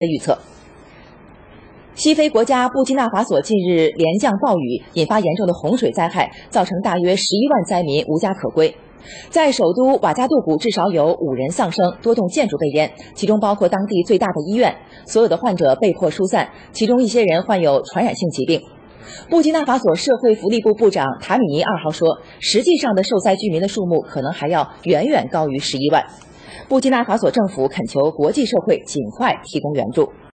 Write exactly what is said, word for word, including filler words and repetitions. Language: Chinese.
预测。西非国家布基纳法索近日连降暴雨，引发严重的洪水灾害，造成大约十一万灾民无家可归。在首都瓦加杜古，至少有五人丧生，多栋建筑被淹，其中包括当地最大的医院。所有的患者被迫疏散，其中一些人患有传染性疾病。布基纳法索社会福利部部长塔米尼二号说，实际上的受灾居民的数目可能还要远远高于十一万。布基纳法索政府恳求国际社会尽快提供援助。